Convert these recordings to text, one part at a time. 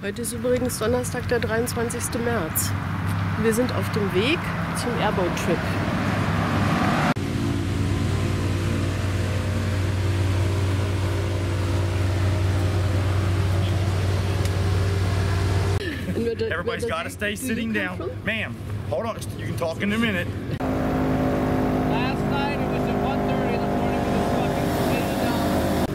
Heute ist übrigens Donnerstag, der 23. März. Wir sind auf dem Weg zum Airboat-Trip. Everybody's got to stay sitting down. Ma'am, hold on. You can talk in a minute. Last night it was at 1:30 in the morning with this fucking tornado down.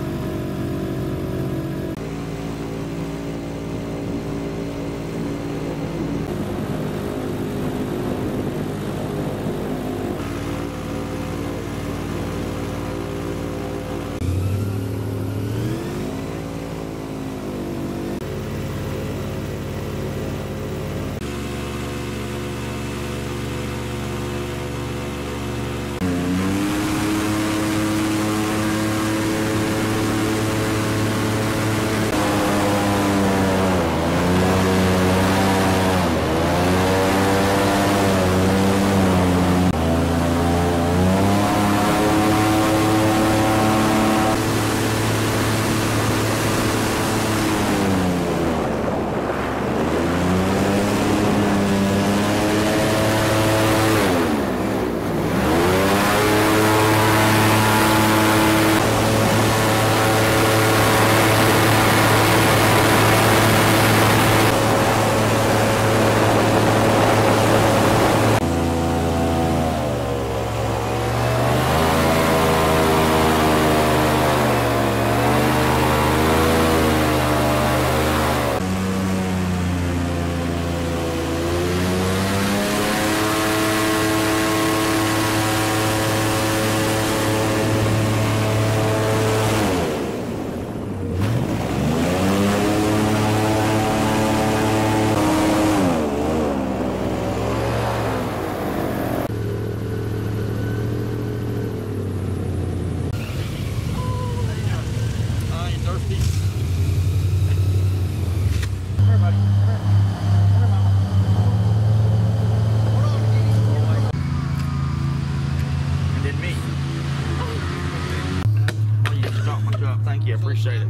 Thank you, I appreciate it.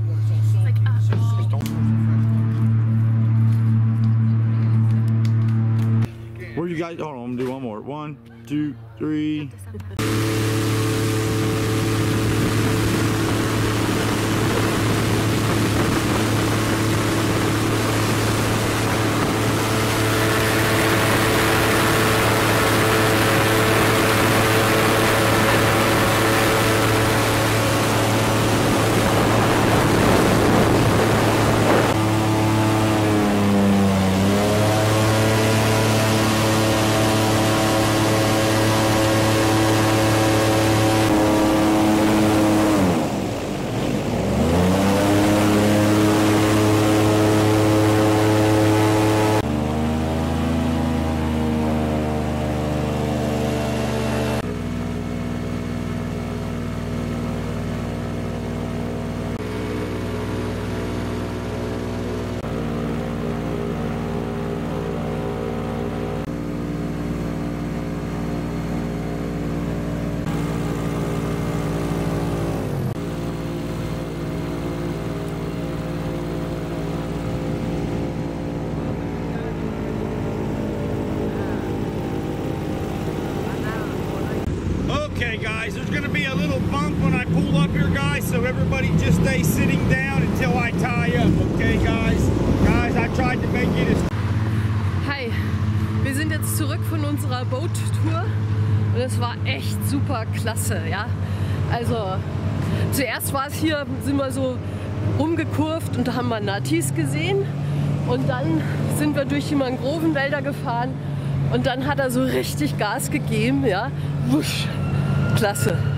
Where you guys? Hold on, I'm gonna do one more. 1, 2, 3. Okay guys, there's going to be a little bump when I pull up here guys, so everybody just stay sitting down until I tie up, okay guys? Guys, I tried to make it as... Hi, wir sind jetzt zurück von unserer Boat-Tour und es war echt super klasse, ja. Also zuerst war es hier, sind wir so rumgekurvt und da haben wir Natis gesehen und dann sind wir durch die Mangrovenwälder gefahren und dann hat er so richtig Gas gegeben, ja. Wusch, klasse.